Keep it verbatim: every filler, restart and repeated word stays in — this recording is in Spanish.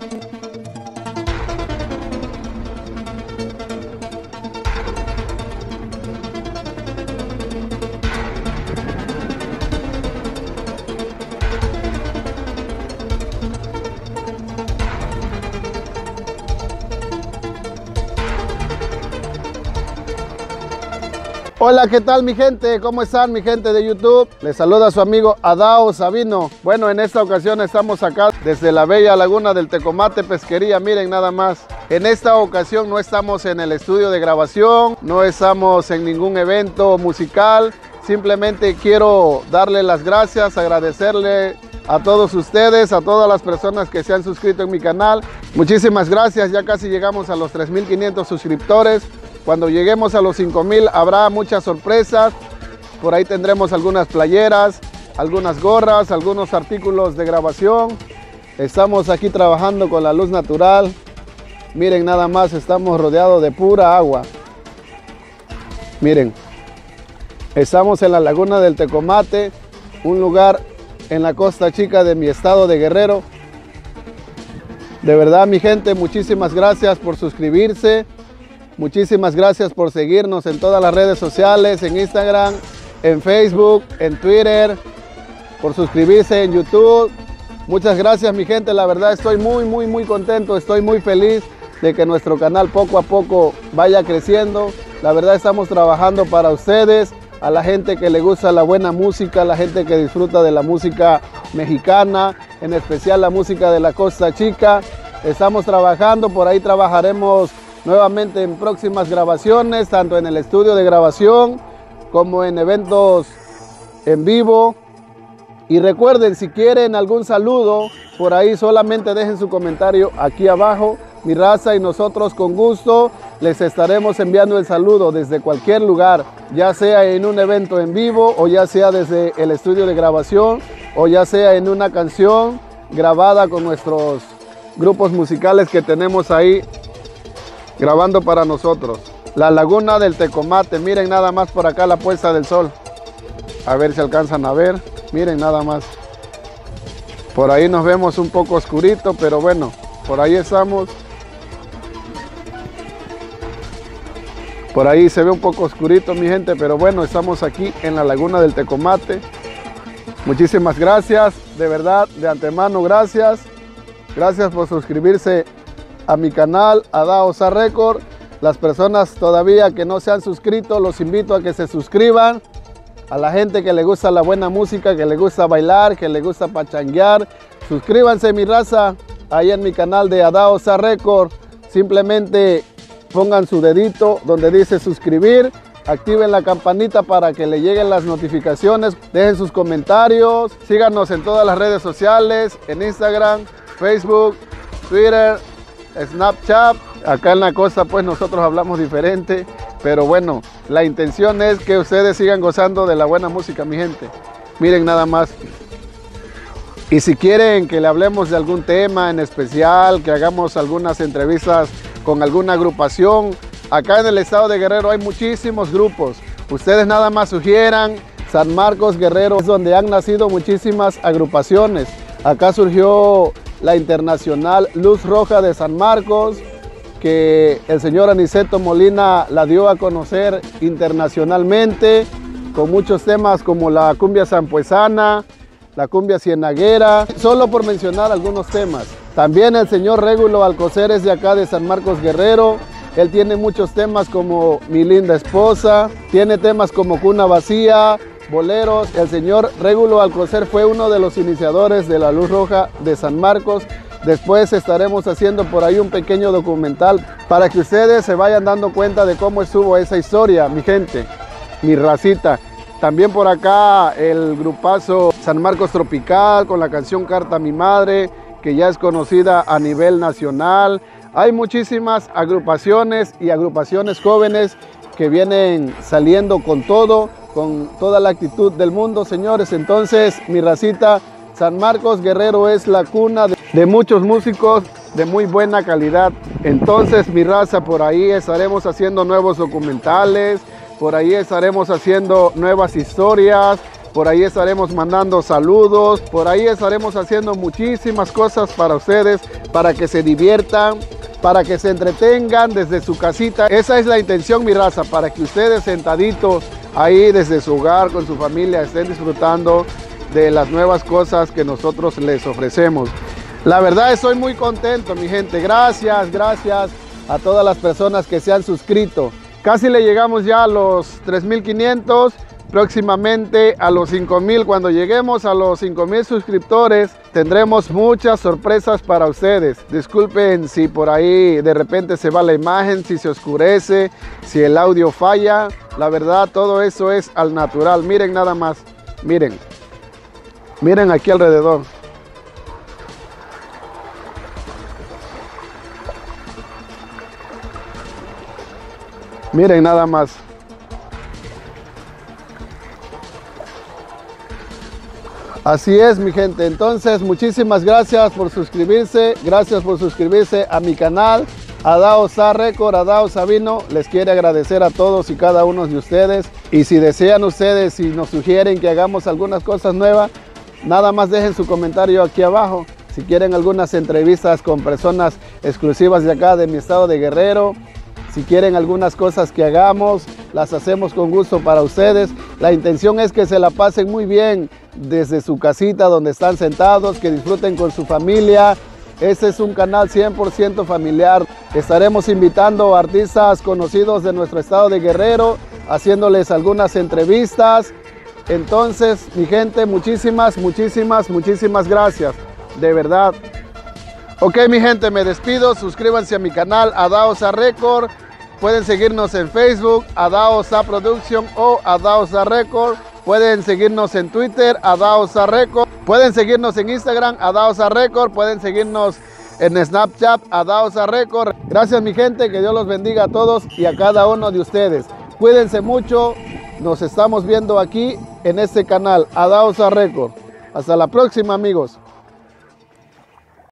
Hola, ¿qué tal mi gente? ¿Cómo están mi gente de YouTube? Les saluda su amigo Adao Sabino. Bueno, en esta ocasión estamos acá desde la bella laguna del Tecomate Pesquería. Miren nada más. En esta ocasión no estamos en el estudio de grabación, no estamos en ningún evento musical. Simplemente quiero darle las gracias, agradecerle a todos ustedes, a todas las personas que se han suscrito en mi canal. Muchísimas gracias, ya casi llegamos a los tres mil quinientos suscriptores. Cuando lleguemos a los cinco mil habrá muchas sorpresas. Por ahí tendremos algunas playeras, algunas gorras, algunos artículos de grabación. Estamos aquí trabajando con la luz natural. Miren nada más, estamos rodeados de pura agua. Miren, estamos en la laguna del Tecomate, un lugar en la Costa Chica de mi estado de Guerrero. De verdad mi gente, muchísimas gracias por suscribirse. Muchísimas gracias por seguirnos en todas las redes sociales, en Instagram, en Facebook, en Twitter, por suscribirse en YouTube. Muchas gracias mi gente, la verdad estoy muy, muy, muy contento, estoy muy feliz de que nuestro canal poco a poco vaya creciendo. La verdad estamos trabajando para ustedes, a la gente que le gusta la buena música, a la gente que disfruta de la música mexicana, en especial la música de la Costa Chica. Estamos trabajando, por ahí trabajaremos nuevamente en próximas grabaciones, tanto en el estudio de grabación como en eventos en vivo. Y recuerden, si quieren algún saludo, por ahí solamente dejen su comentario aquí abajo. Mi raza y nosotros con gusto les estaremos enviando el saludo desde cualquier lugar, ya sea en un evento en vivo o ya sea desde el estudio de grabación o ya sea en una canción grabada con nuestros grupos musicales que tenemos ahí grabando para nosotros. La laguna del Tecomate, miren nada más por acá la puesta del sol. A ver si alcanzan a ver, miren nada más. Por ahí nos vemos un poco oscurito, pero bueno, por ahí estamos. Por ahí se ve un poco oscurito mi gente, pero bueno, estamos aquí en la laguna del Tecomate. Muchísimas gracias, de verdad, de antemano gracias. Gracias por suscribirse a mi canal Adao Sa Record. Las personas todavía que no se han suscrito, los invito a que se suscriban. A la gente que le gusta la buena música, que le gusta bailar, que le gusta pachanguear, suscríbanse mi raza ahí en mi canal de Adao Sa Record. Simplemente pongan su dedito donde dice suscribir, activen la campanita para que le lleguen las notificaciones, dejen sus comentarios, síganos en todas las redes sociales, en Instagram, Facebook, Twitter, Snapchat. Acá en la costa pues nosotros hablamos diferente, pero bueno, la intención es que ustedes sigan gozando de la buena música mi gente. Miren nada más. Y si quieren que le hablemos de algún tema en especial, que hagamos algunas entrevistas con alguna agrupación, acá en el estado de Guerrero hay muchísimos grupos. Ustedes nada más sugieran. San Marcos Guerrero es donde han nacido muchísimas agrupaciones. Acá surgió la internacional Luz Roja de San Marcos, que el señor Aniceto Molina la dio a conocer internacionalmente, con muchos temas como la cumbia sampuesana, la cumbia cienaguera, solo por mencionar algunos temas. También el señor Régulo Alcocer es de acá de San Marcos Guerrero. Él tiene muchos temas como Mi Linda Esposa, tiene temas como Cuna Vacía, boleros. El señor Régulo Alcocer fue uno de los iniciadores de la Luz Roja de San Marcos. Después estaremos haciendo por ahí un pequeño documental para que ustedes se vayan dando cuenta de cómo estuvo esa historia, mi gente, mi racita. También por acá el grupazo San Marcos Tropical con la canción Carta a mi Madre, que ya es conocida a nivel nacional. Hay muchísimas agrupaciones y agrupaciones jóvenes que vienen saliendo con todo, con toda la actitud del mundo, señores. Entonces, mi racita, San Marcos Guerrero es la cuna de, de muchos músicos de muy buena calidad. Entonces, mi raza, por ahí estaremos haciendo nuevos documentales, por ahí estaremos haciendo nuevas historias, Por ahí estaremos mandando saludos, por ahí estaremos haciendo muchísimas cosas para ustedes, para que se diviertan, para que se entretengan desde su casita. Esa es la intención, mi raza, para que ustedes sentaditos ahí desde su hogar con su familia estén disfrutando de las nuevas cosas que nosotros les ofrecemos. La verdad estoy muy contento, mi gente. Gracias, gracias a todas las personas que se han suscrito. Casi le llegamos ya a los tres mil quinientos. Próximamente a los cinco mil, cuando lleguemos a los cinco mil suscriptores, tendremos muchas sorpresas para ustedes. Disculpen si por ahí de repente se va la imagen, si se oscurece, si el audio falla. La verdad, todo eso es al natural. Miren nada más, miren. Miren aquí alrededor. Miren nada más. Así es, mi gente. Entonces, muchísimas gracias por suscribirse. Gracias por suscribirse a mi canal. Adaosa Record, Adaosa Vino. Les quiere agradecer a todos y cada uno de ustedes. Y si desean ustedes, si nos sugieren que hagamos algunas cosas nuevas, nada más dejen su comentario aquí abajo. Si quieren algunas entrevistas con personas exclusivas de acá, de mi estado de Guerrero. Si quieren algunas cosas que hagamos, las hacemos con gusto para ustedes. La intención es que se la pasen muy bien desde su casita donde están sentados, que disfruten con su familia. Este es un canal cien por ciento familiar. Estaremos invitando a artistas conocidos de nuestro estado de Guerrero, haciéndoles algunas entrevistas. Entonces, mi gente, muchísimas, muchísimas, muchísimas gracias. De verdad. Ok, mi gente, me despido. Suscríbanse a mi canal Adaosa Record. Pueden seguirnos en Facebook, Adaosa Production o Adaosa Record. Pueden seguirnos en Twitter, Adaosa Record. Pueden seguirnos en Instagram, Adaosa Record. Pueden seguirnos en Snapchat, Adaosa Record. Gracias, mi gente. Que Dios los bendiga a todos y a cada uno de ustedes. Cuídense mucho. Nos estamos viendo aquí en este canal, Adaosa Record. Hasta la próxima, amigos.